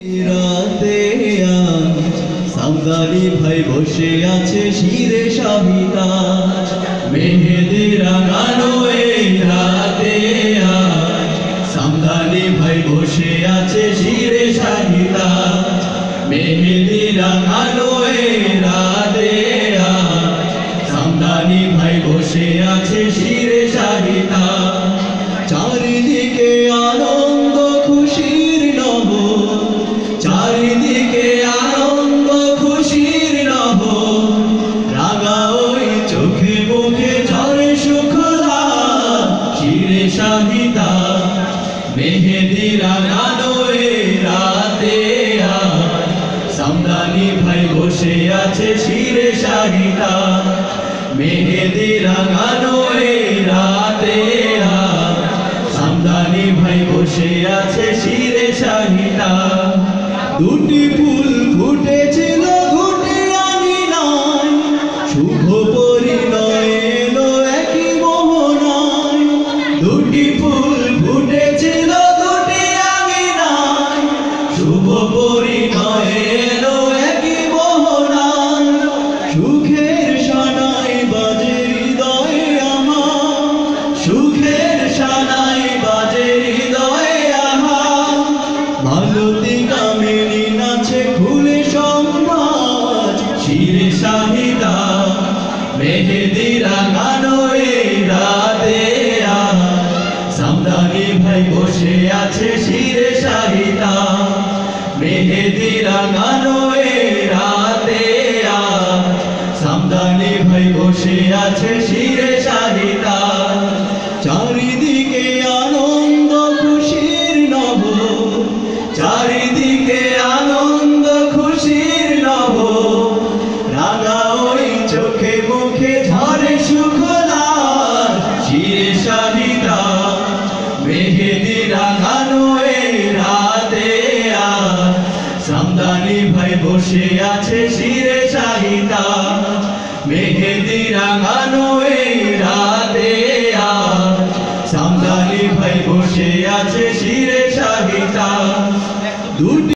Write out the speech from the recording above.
রাতে সামদানি ভাই বসে আছে শিরে শাহিদা মেহেদি রাঙানো এই রাতে সামদানি ভাই বসে আছে শিরে শাহিদা মেহেদি রাঙানো এই রাতে সামদানি ভাই বসে আছে শিরে শাহিদা চারিদিকে আনন্দ খুশির নহর চারিদিকে আনন্দ খুশির নহর রাঙা ওই চোখে মুখে ঝরে সুখলা শিরে শাহিদা মেহেদি রাঙানো এই রাতে সামদানি ভাই বসে আছে শিরে শাহিদা মেহেদি রাঙানো এই রাতে সামদানি ভাই বসে আছে শিরে শাহিদা দুটি ফুল ফুটেছিল দুটি আঙিনায় শুভ পরিণয় এলো একই মোহনায় দুটি ফুল ফুটেছিল দুটি আঙিনায় শুভ পরিণয় এলো একই মোহনায় সুখের সানাই বাজে হৃদয়ে আমার সুখের সানাই বাজে হৃদয়ে আমার মালতী কামিনী নাচে খুলে সমাজ শিরে শাহিদা মেহেদি রাঙানো এই রাতে সামদানি ভাই বসে আছে শিরে শাহিদা মেহেদি রাঙানো এই রাতে সামদানি ভাই বসে আছে শিরে শাহিদা চারিদিকে আনন্দ খুশির নহর চারিদিকে আনন্দ খুশির নহর রাঙা ওই চোখে মুখে ঝরে সুখলা শিরে শাহিদা মেহেদি রাঙানো এই রাতে সামদানি ভাই বসে আছে শিরে